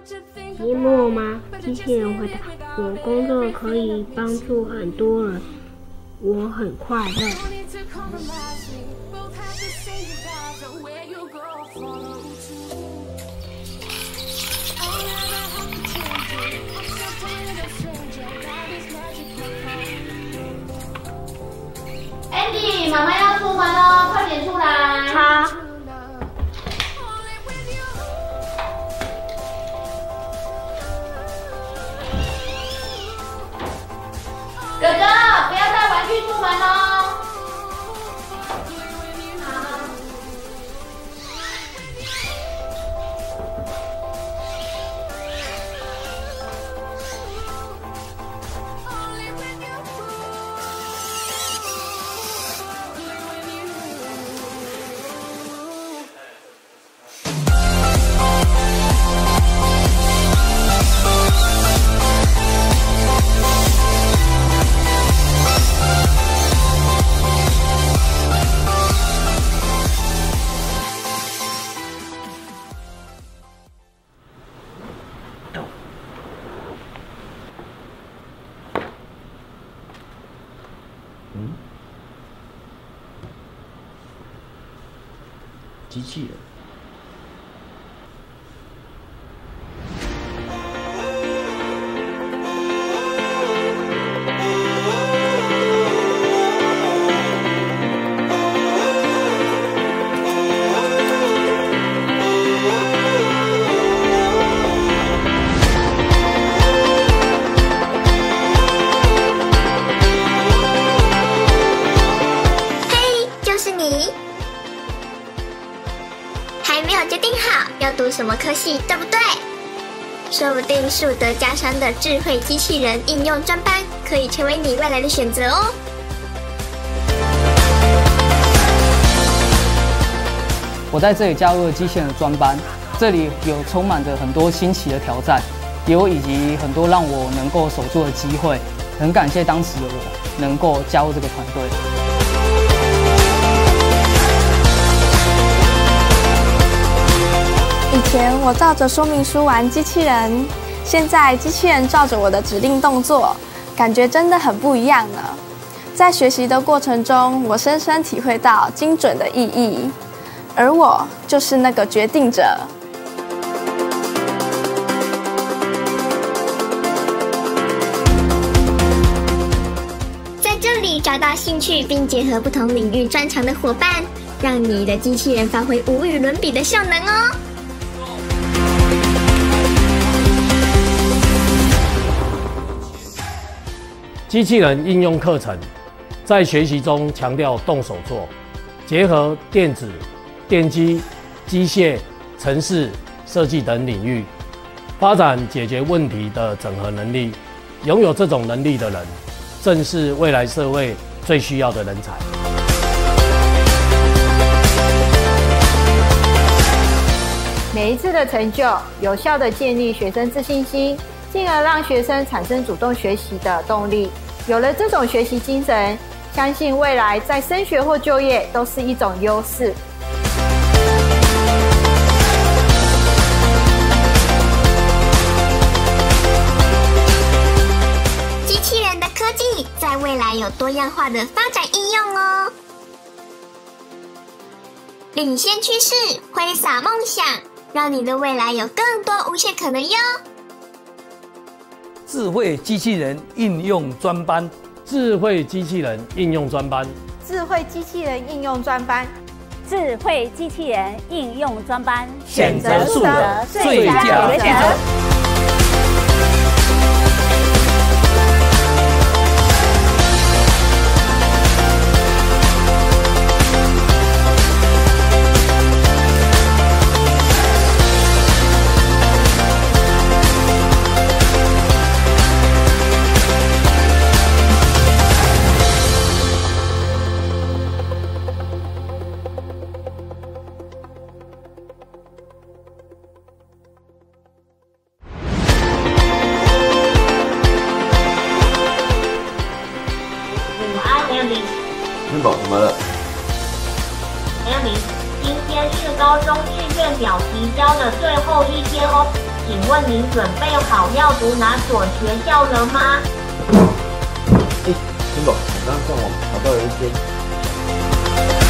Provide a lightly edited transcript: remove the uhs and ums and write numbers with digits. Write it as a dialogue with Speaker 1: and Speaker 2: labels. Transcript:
Speaker 1: 寂寞吗？机器人回答：我工作可以帮助很多人，我很快乐。
Speaker 2: Andy， 妈妈要出门喽，快点出来。
Speaker 1: 好。
Speaker 2: 哥哥，不要带玩具出门哦。
Speaker 3: 机器人。
Speaker 4: 读什么科系，对不对？说不定树德家商的智慧机器人应用专班可以成为你未来的选择哦。
Speaker 5: 我在这里加入了机器人的专班，这里有充满着很多新奇的挑战，以及很多让我能够守住的机会。很感谢当时的我能够加入这个团队。
Speaker 6: 以前我照着说明书玩机器人，现在机器人照着我的指令动作，感觉真的很不一样呢。在学习的过程中，我深深体会到精准的意义，而我就是那个决定者。
Speaker 4: 在这里找到兴趣并结合不同领域专长的伙伴，让你的机器人发挥无与伦比的效能哦。
Speaker 7: 机器人应用课程在学习中强调动手做，结合电子、电机、机械、程式设计等领域，发展解决问题的整合能力。拥有这种能力的人，正是未来社会最需要的人才。
Speaker 8: 每一次的成就，有效地建立学生自信心，进而让学生产生主动学习的动力。有了这种学习精神，相信未来在升学或就业都是一种优势。
Speaker 4: 机器人的科技在未来有多样化的发展应用哦。领先趋势，挥洒梦想，让你的未来有更多无限可能哟。
Speaker 3: 智慧机器人应用专班，
Speaker 7: 智慧机器人应用专班，
Speaker 8: 智慧机器人应用专班，
Speaker 9: 智慧机器人应用专班，
Speaker 3: 选择树德最佳选择。
Speaker 10: 卷表提交的最后一天哦。请问您准备好要读哪所学校了吗？
Speaker 11: 金宝，我刚刚上网找到了一间。